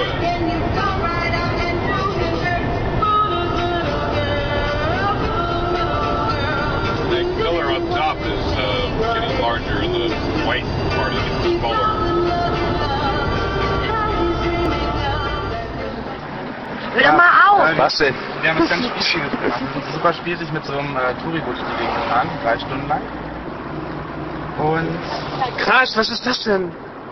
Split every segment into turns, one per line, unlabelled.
The color on top is getting larger, and the white part is getting smaller.
Hör mal auf!
Was denn?
Wir haben das ganz Spiel gemacht. Es ist super schwierig mit so einem Touriboot durch die Gegend gefahren, 3 Stunden lang. Und
Krass, was ist das denn?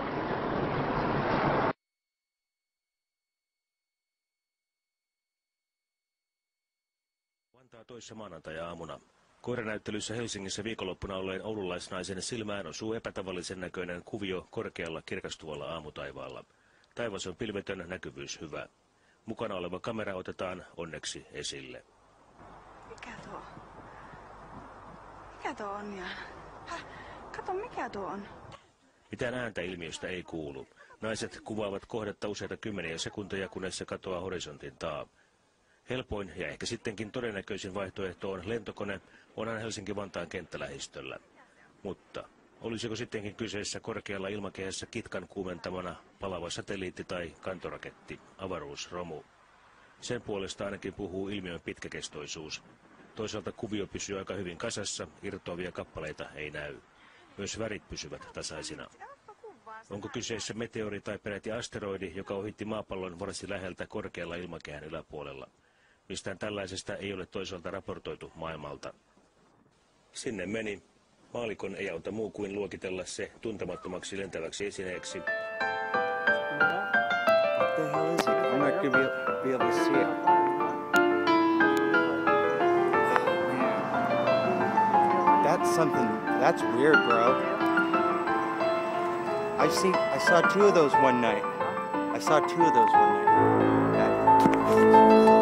Vantaa toissa maanantai-aamuna. Koiranäyttelyssä Helsingissä viikonloppuna olleen oululaisnaisen silmään osuu epätavallisen näköinen kuvio korkealla kirkastuvalla aamutaivaalla. Taivas on pilvetön, näkyvyys hyvä. Mukana oleva kamera otetaan onneksi esille.
Mikä tuo? Mikä tuo on, Jaan? Kato, mikä tuo on?
Mitään ääntä ilmiöstä ei kuulu. Naiset kuvaavat kohdetta useita kymmeniä sekunteja, kunnes se katoaa horisontin taa. Helpoin ja ehkä sittenkin todennäköisin vaihtoehto on lentokone, onhan Helsinki-Vantaan kenttälähistöllä. Mutta olisiko sittenkin kyseessä korkealla ilmakehässä kitkan kuumentamana palava satelliitti tai kantoraketti, avaruusromu? Sen puolesta ainakin puhuu ilmiön pitkäkestoisuus. Toisaalta kuvio pysyy aika hyvin kasassa, irtoavia kappaleita ei näy. Myös värit pysyvät tasaisina. Onko kyseessä meteori tai peräti asteroidi, joka ohitti maapallon varsin läheltä korkealla ilmakehän yläpuolella? Mistään tällaisesta ei ole toisaalta raportoitu maailmalta. Sinne meni. Maalikon ei auta muu kuin luokitella se tuntemattomaksi lentäväksi esineeksi.
I'm not gonna be able to see it. That's something. That's weird, bro. I saw 2 of those one night. I saw 2 of those one night.